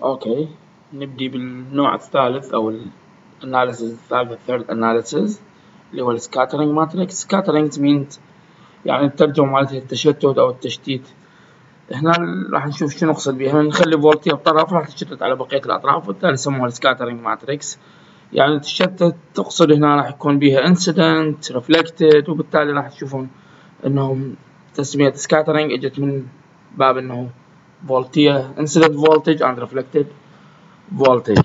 اوكي، نبدي بالنوع الثالث او الاناليسيس الثالث الثيرد اناليسيس اللي هو السكاترينج ماتريكس. سكاترينج means يعني الترجمة مالتها التشتت او التشتيت. هنا راح نشوف شنو نقصد بها. نخلي فولتية بطرف راح تشتت على بقية الاطراف، وبالتالي يسموها السكاترينج ماتريكس. يعني التشتت تقصد هنا راح يكون بها انسيدنت ريفلكتد، وبالتالي راح تشوفون انهم تسمية سكاترينج اجت من باب انه فولتية incident voltage and reflected voltage.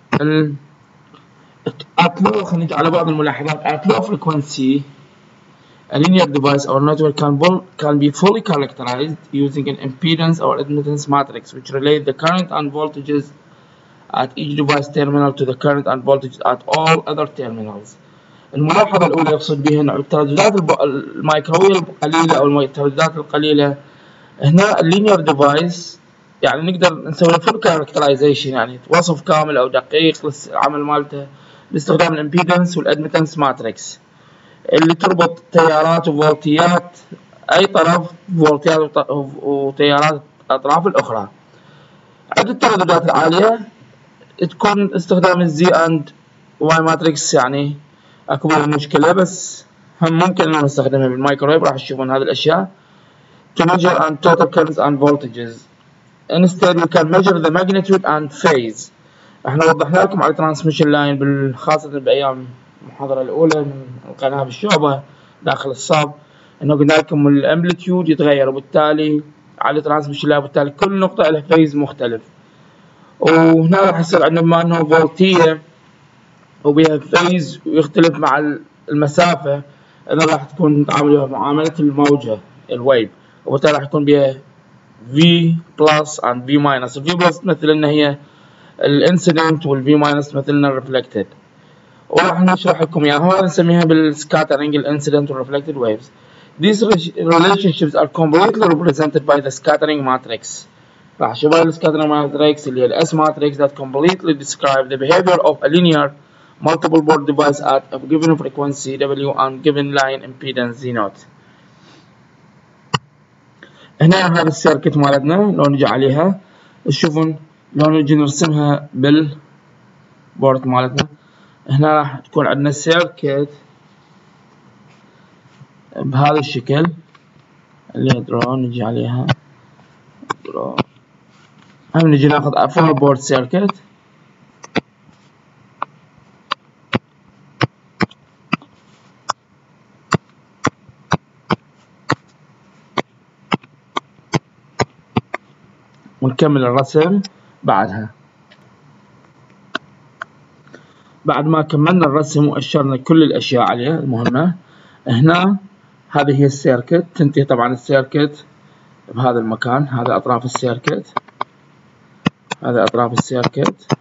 at low، خلينا نجي على بعض الملاحظات. at low frequency a linear device or network can be fully characterized using an impedance or admittance matrix which relate the current and voltages at each device terminal to the current and voltages at all other terminals. الملاحظة الأولى يقصد بها أن الترددات الميكروويف القليلة أو الترددات القليلة هنا اللينير ديفايس يعني نقدر نسوي له فول كاركترايزيشن، يعني وصف كامل او دقيق للعمل مالته باستخدام الامبيدنس والادمتنس ماتريكس اللي تربط تيارات وفولتيات اي طرف فولتيات وتيارات الاطراف الاخرى. عند الترددات العاليه تكون استخدام الزي اند واي ماتريكس يعني اكبر المشكله، بس هم ممكن ان نستخدمها بالمايكرويف. راح تشوفون هذه الاشياء to measure and total currents and voltages. Instead we can measure the magnitude and phase. احنا وضحنا لكم على transmission line خاصة بأيام المحاضرة الأولى من القناة بالشعبة داخل الصاب، انه قلنا لكم الامبليتيود يتغير، وبالتالي على transmission line وبالتالي كل نقطة لها phase مختلف. وهنا راح يصير عندنا بما انه فولتية وبها phase ويختلف مع المسافة، اذا راح تكون نتعامل معاملة الموجة الويف، وبالتالي راح يكون بها V plus and V minus. ال V plus تمثل لنا هي الانسيدنت، وال V minus تمثل لنا الريفلكتد، وراح نشرح لكم اياها نسميها بالسكاترينج الانسيدنت والريفلكتد waves. These relationships are completely represented by the scattering matrix. راح نشوف السكاترينج ماتريكس اللي هي ال S matrix that completely describe the behavior of a linear multiple port device at a given frequency W and given line impedance Z naught. هنا هذا السيركت مالتنا لو نجي عليها تشوفون لو نجي نرسمها بالبورد مالتنا. هنا راح تكون عندنا السيركت بهذا الشكل اللي درو. نجي عليها درو، هم نجي ناخذ فور بورد سيركت. ونكمل الرسم بعدها. بعد ما كملنا الرسم وأشرنا كل الأشياء عليها المهمة، هنا هذه هي السيركت. تنتهي طبعا السيركت بهذا المكان. هذا أطراف السيركت، هذا أطراف السيركت،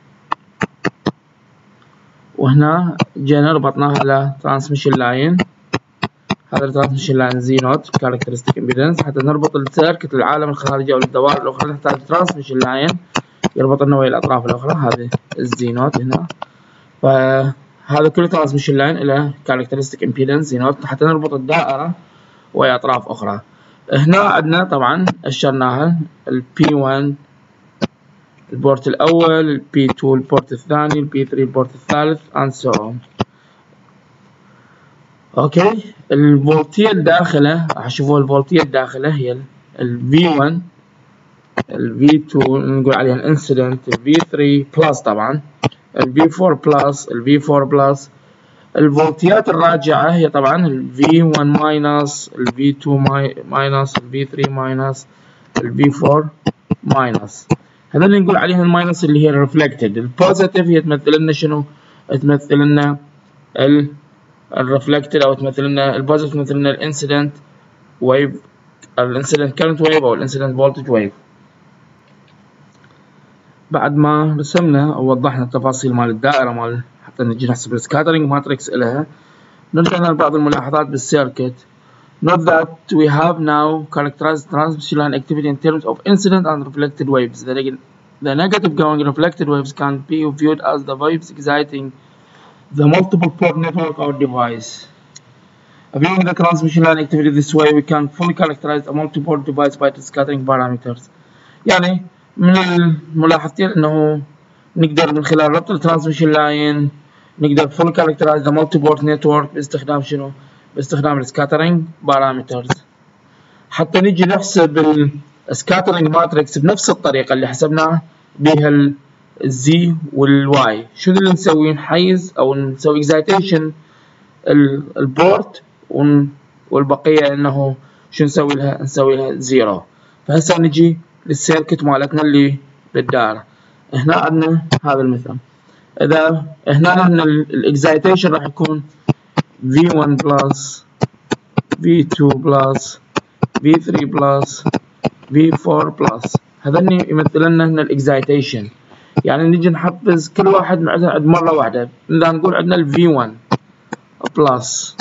وهنا جينا ربطناها على ترانسميشن لاين. هذا الترانسميشن لاين زي نوت كاركترستيك امبيدنس. حتى نربط السيركت للعالم الخارجي او للدوائر الاخرى نحتاج ترانسميشن لاين يربط لنا ويا الاطراف الاخرى. هذه الزي نوت هنا، فهذا كله ترانسميشن لاين الى كاركترستيك امبيدنس زي نوت حتى نربط الدائره ويا اطراف اخرى. هنا عندنا طبعا اشرناها البي 1 البورت الاول، البي 2 البورت الثاني، البي 3 البورت الثالث and so on. اوكي، الفولتية الداخلة راح تشوفوا الفولتية الداخلة هي ال V1 ال V2 نقول عليها الانسيدنت، ال V3 بلس طبعا، ال V4 بلس، ال V4 بلس. الفولتيات الراجعة هي طبعا ال V1 ماينس، ال V2 ماينس، ال V3 ماينس، ال V4 ماينس. هذا اللي نقول عليها الماينس اللي هي الريفلكتد. البوزيتيف هي تمثل لنا شنو؟ تمثل لنا الريفلكتد او تمثل لنا البوزيتيف تمثل لنا الانسيدنت ويف، الانسيدنت كارنت ويف او الانسيدنت فولتج ويف. بعد ما رسمنا ووضحنا التفاصيل مال الدائره مال حتى نجي نحسب السكاترينج ماتريكس لها، نرجع لبعض الملاحظات بالسيركت. Note that we have now characterized transmission line activity in terms of incident and reflected waves. The negative going reflected waves can be viewed as the waves exciting the multiple port network or device. Viewing the transmission line activity this way, we can fully characterize a multi-port device by the scattering parameters. يعني من الملاحظتين انه نقدر من خلال ربط الترانسميشن لاين نقدر فول كاركترايز ذا مالتي بورت نتورك باستخدام شنو؟ باستخدام السكاترينج بارامترز. حتى نجي نحسب السكاترينج ماتريكس بنفس الطريقة اللي حسبناها بها الزي والواي. شنو اللي نسوي؟ نحيز او نسوي اكزايتيشن البورت والبقية انه شو نسوي لها؟ نسوي لها زيرو. فهسه نجي للسيركت مالتنا اللي بالدائرة. هنا عندنا هذا المثال. اذا هنا عندنا الاكزايتيشن راح يكون V1 بلس V2 بلس V3 بلس V4 بلس. هذني يمثل لنا هنا الاكزايتيشن. يعني نجي نحفز كل واحد عند مرة واحدة. إذا نقول عندنا ال V1 بلس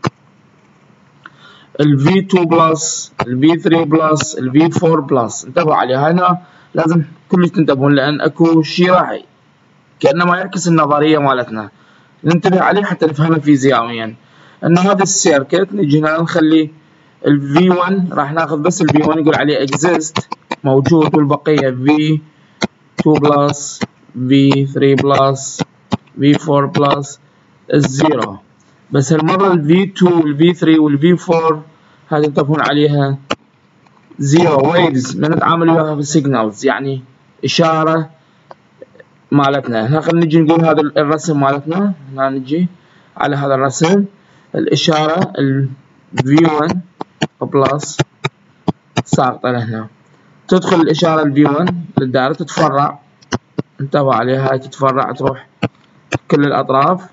ال V2 بلس ال V3 بلس ال V4 بلس. انتبهوا عليها هنا لازم كلش تنتبهون لأن اكو شيء راح كأنما يعكس النظرية مالتنا. ننتبه عليه حتى نفهمه فيزيائيا. أن هذا السيركت نجي هنا نخلي ال V1 راح ناخذ بس ال V1 نقول عليه exist موجود والبقية V2 بلس V3 بلس V4 بلس الزيرو. بس هالمرة ال V2 وال V3 وال V4 هذه انتبهون عليها زيرو ويفز ما نتعامل وياها بالسيجنالز يعني إشارة مالتنا. هنا خلينا نجي نقول هذا الرسم مالتنا. هنا نجي على هذا الرسم الإشارة ال V1 بلس ساقطة لهنا. تدخل الإشارة ال V1 للدائرة تتفرع. انتبهوا عليها هاي تتفرع تروح كل الأطراف.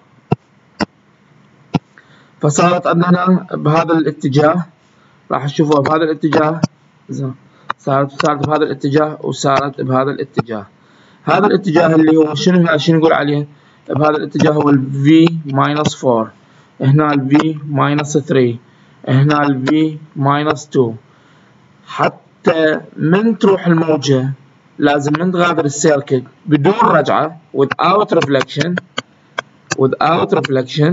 فصارت عندنا بهذا الاتجاه. راح تشوفوها بهذا الاتجاه. صارت بهذا الاتجاه وصارت بهذا الاتجاه. هذا الاتجاه اللي هو شنو هنا شنو نقول عليه؟ بهذا الاتجاه هو ال V-4. هنا ال V-3. هنا ال V-2. حتى من تروح الموجة لازم من تغادر السيركت بدون رجعة without reflection.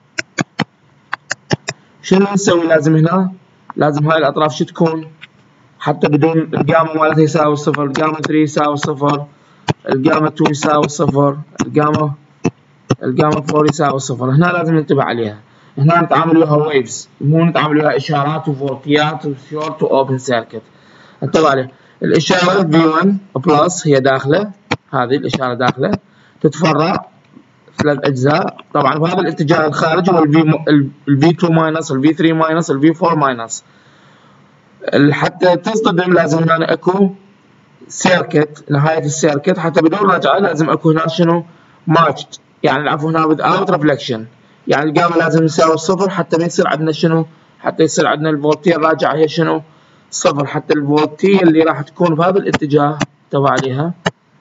شنو نسوي؟ لازم هنا لازم هاي الأطراف شو تكون؟ حتى بدون الجاما مالتها يساوي صفر، الجاما 3 يساوي صفر، الجاما 2 يساوي صفر، الجاما 4 يساوي صفر. هنا لازم ننتبه عليها. هنا نتعامل وياها ويفز مو نتعامل وياها إشارات وفولتيات وشورت وأوبن سيركت. انتبه عليها. الإشارة V1 بلس هي داخلة. هذه الإشارة داخلة تتفرع ثلاث أجزاء. طبعا بهذا الاتجاه الخارجي هو ال V2 ماينس ال V3 ماينس ال V4 ماينس. حتى تصطدم لازم هنا اكو سيركت نهاية السيركت. حتى بدون رجعة لازم اكو هنا شنو؟ ماتشد. يعني العفو هنا without reflection. يعني الجاما لازم يساوي صفر حتى ما يصير عندنا شنو؟ حتى يصير عندنا الفولتية الراجعة هي شنو؟ صفر. حتى الفولتية اللي راح تكون بهذا الاتجاه انتبه عليها.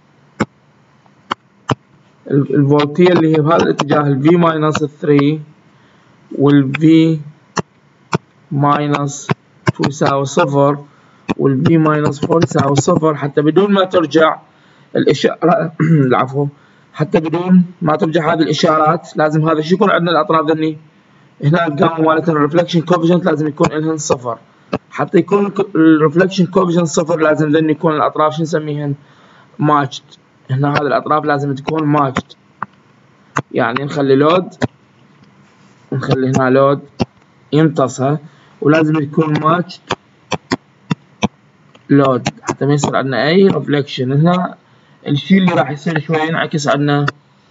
الفولتية اللي هي بهذا الاتجاه ال V-3 وال V-2 يساوي صفر وال V-4 يساوي صفر. حتى بدون ما ترجع الإشارة العفو حتى بدون ما ترجع هذه الإشارات لازم هذا شو يكون عندنا الأطراف ذني. هنا الجاما مالتنا الريفلكشن كوفيشنت لازم يكون لهن صفر. حتى يكون الريفلكشن كوفيشنت صفر لازم ذني يكون الأطراف شو نسميهن؟ ماتشد. هنا هذه الأطراف لازم تكون ماتشد. يعني نخلي هنا لود يمتصها ولازم يكون ماتشد لود حتى ما يصير عندنا أي ريفلكشن. هنا الشيء اللي راح يصير شوي ينعكس عندنا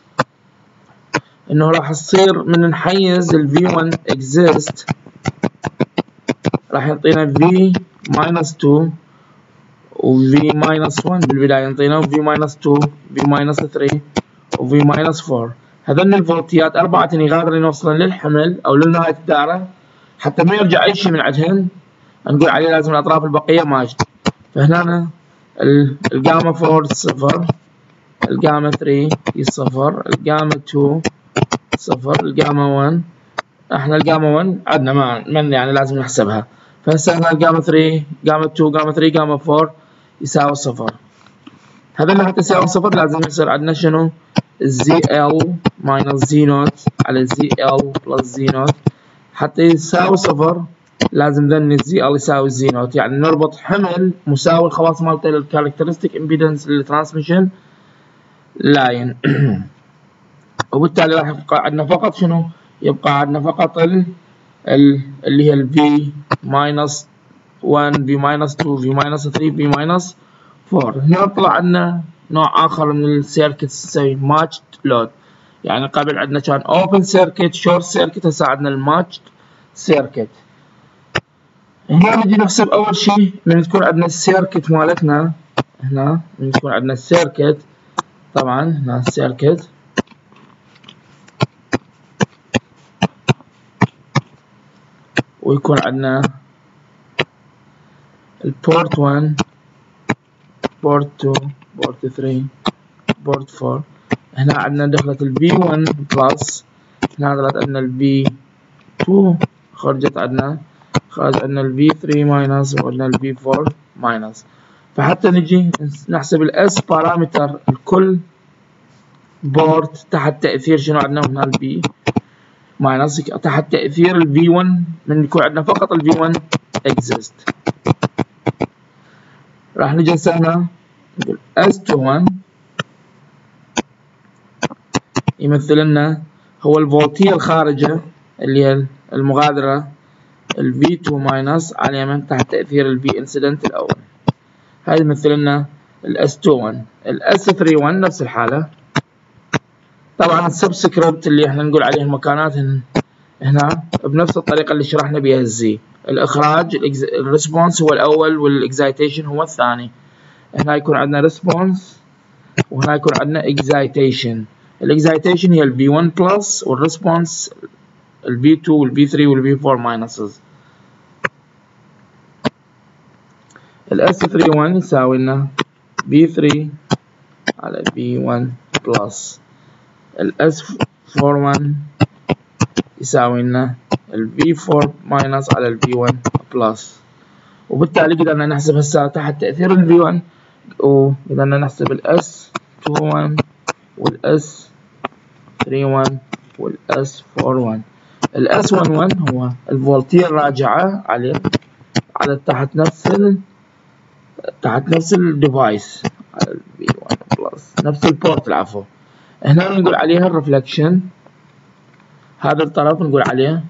إنه راح تصير من نحيز ال V1 exist راح يعطينا V-2 و V-1 بالبداية يعطينا V-2 V-3 و V-4. هذول الفولتيات أربعة يغادر يوصلن للحمل أو لنهاية الدائرة حتى ما يرجع أي شيء من عندهن. نقول عليه لازم الأطراف البقية ماجد. فهنا الجاما 4 صفر، الجاما 3 صفر، الجاما 2 صفر، الجاما 1 احنا الجاما 1 عندنا من يعني لازم نحسبها. فهسه هنا الجاما 3 جاما 2 جاما 3 جاما 4 يساوي صفر. هذول حتى يساوي صفر لازم يصير عندنا شنو؟ ZL minus Z0 على ZL plus Z0 حتى يساوي صفر لازم ذن الزي ال يساوي الزي نوت، يعني نربط حمل مساوي الخواص مالته للكاركترستيك امبيدنس للترانسميشن لاين. وبالتالي راح يبقى عندنا فقط شنو؟ يبقى عندنا فقط اللي هي الفي ماينس 1 في ماينس 2 في ماينس 3 في ماينس 4. هنا طلع عندنا نوع اخر من السيركت تسوي ماتشد لود، يعني قبل عندنا كان اوبن سيركت شورت سيركت، هسه عندنا الماتشد سيركت. هنا نجي نحسب اول شيء من تكون عندنا السيركت مالتنا، هنا من تكون عندنا السيركت، طبعا هنا السيركت ويكون عندنا البورت 1 بورت 2 بورت 3 بورت 4. هنا عندنا دخلت ال V1 بلس، هنا دخلت عندنا ال V2 خرج عندنا ال V3 ماينس وعندنا ال V4 ماينس. فحتى نجي نحسب ال S بارامتر الكل بورت تحت تأثير شنو عندنا هنا ال B ماينس، تحت تأثير ال V1 من يكون عندنا فقط ال V1 exist. راح نجي هنا نقول S21 يمثل لنا هو الفولتية الخارجة اللي هي المغادرة ال V2 ماينس على اليمين تحت تأثير ال V انسيدنت الأول. هاي يمثل لنا ال S21. ال S31 نفس الحالة. طبعا السبسكريبت اللي احنا نقول عليه المكانات هنا بنفس الطريقة اللي شرحنا بها الزي. الإخراج الريسبونس هو الأول والإكزايتيشن هو الثاني. هنا يكون عندنا ريسبونس وهنا يكون عندنا اكزايتيشن. الاكزايتيشن هي ال V1 بلس والريسبونس ال V2 وال V3 وال V4 ماينسز. ال S31 يساوي لنا V3 على V1 بلس، ال S41 يساوي لنا ال V4 ماينس على ال V1 بلس. وبالتالي قدرنا نحسب هسه تحت تأثير ال V1 وقدرنا نحسب ال S21 وال S31 وال S41. ال S11 هو الفولتية الراجعة على تحت نفس الديفايس على ال V1 بلس، نفس البورت العفو. هنا نقول عليها الرفلكشن، هذا الطرف نقول عليه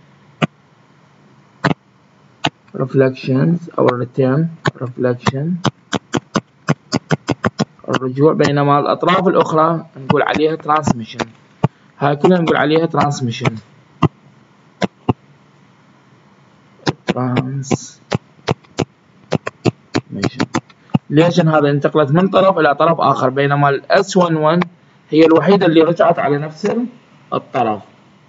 reflections أو return reflection الرجوع، بينما الأطراف الأخرى نقول عليها transmission. هاي كلها نقول عليها transmission. ليش؟ هذا انتقلت من طرف إلى طرف آخر، بينما ال S11 هي الوحيدة اللي رجعت على نفس الطرف.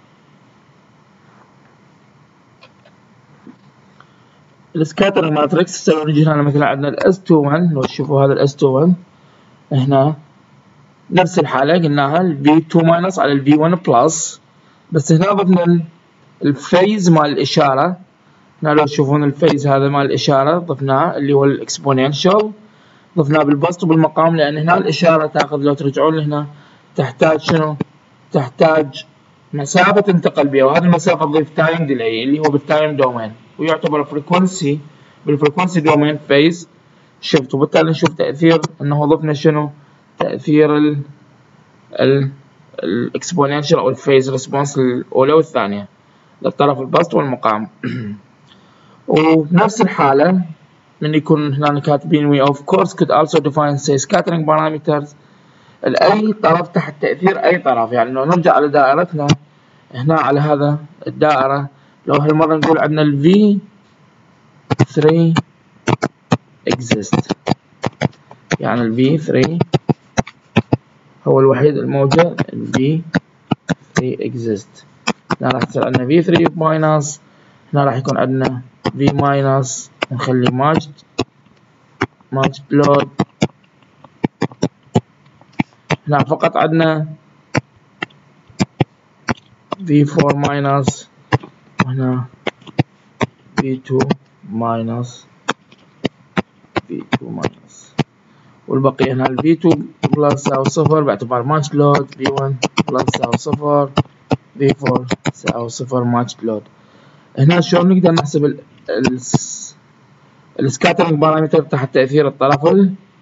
السكاتر ماتريكس سوي نجي هنا مثلا عندنا ال S21، لو تشوفوا هذا ال S21 هنا نفس الحالة قلناها ال V2 ماينس على ال V1 بلس، بس هنا ضفنا الفيز مال الإشارة. هنا لو تشوفون الفيز هذا مال الإشارة ضفناه اللي هو الإكسبوننشال، ضفناه بالبسط وبالمقام، لأن هنا الإشارة تأخذ، لو ترجعون لهنا تحتاج شنو؟ تحتاج مسافة تنتقل بها، وهذه المسافة تضيف تايم ديلي اللي هو بالتايم دومين، ويعتبر فريكونسي بالفريكونسي دومين فيز شيفت. وبالتالي نشوف تأثير أنه ضفنا شنو؟ تأثير الاكسبوننشال أو الفيز ريسبونس الأولى والثانية للطرف البسط والمقام. وبنفس الحالة من يكون هنا كاتبين we of course could also define say scattering parameters لأي طرف تحت تأثير أي طرف. يعني لو نرجع على دائرتنا هنا على هذا الدائرة، لو هالمرة نقول عندنا ال V3 exist، يعني ال V3 هو الوحيد الموجود، ال V3 exist. هنا راح يصير عندنا V3 minus، هنا راح يكون عندنا V minus نخلي matched load. هنا فقط عندنا V4 minus وهنا V2 minus والبقية هنا ال V2 بلس يساوي 0 باعتبار matched load، V1 بلس يساوي 0، V4 يساوي 0 matched load. هنا شلون نقدر نحسب السكاترينج بارامتر تحت تأثير الطرف